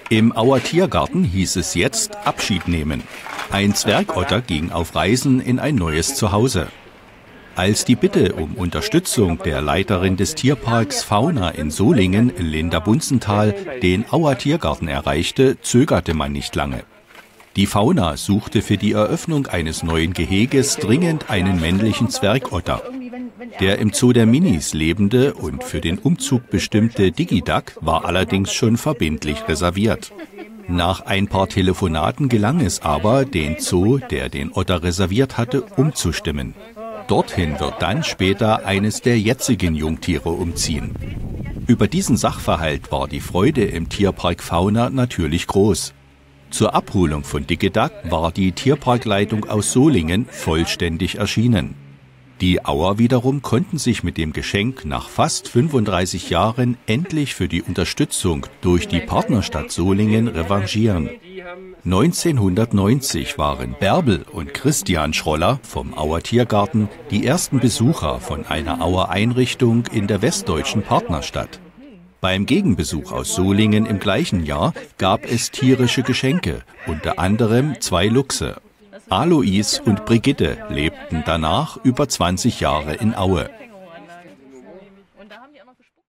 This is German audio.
Im Auer Tiergarten hieß es jetzt Abschied nehmen. Ein Zwergotter ging auf Reisen in ein neues Zuhause. Als die Bitte um Unterstützung der Leiterin des Tierparks Fauna in Solingen, Linda Bunzenthal, den Auer Tiergarten erreichte, zögerte man nicht lange. Die Fauna suchte für die Eröffnung eines neuen Geheges dringend einen männlichen Zwergotter. Der im Zoo der Minis lebende und für den Umzug bestimmte Digiduck war allerdings schon verbindlich reserviert. Nach ein paar Telefonaten gelang es aber, den Zoo, der den Otter reserviert hatte, umzustimmen. Dorthin wird dann später eines der jetzigen Jungtiere umziehen. Über diesen Sachverhalt war die Freude im Tierpark Fauna natürlich groß. Zur Abholung von Digiduck war die Tierparkleitung aus Solingen vollständig erschienen. Die Auer wiederum konnten sich mit dem Geschenk nach fast 35 Jahren endlich für die Unterstützung durch die Partnerstadt Solingen revanchieren. 1990 waren Bärbel und Christian Schroller vom Auer Tiergarten die ersten Besucher von einer Auer Einrichtung in der westdeutschen Partnerstadt. Beim Gegenbesuch aus Solingen im gleichen Jahr gab es tierische Geschenke, unter anderem 2 Luchse. Alois und Brigitte lebten danach über 20 Jahre in Aue.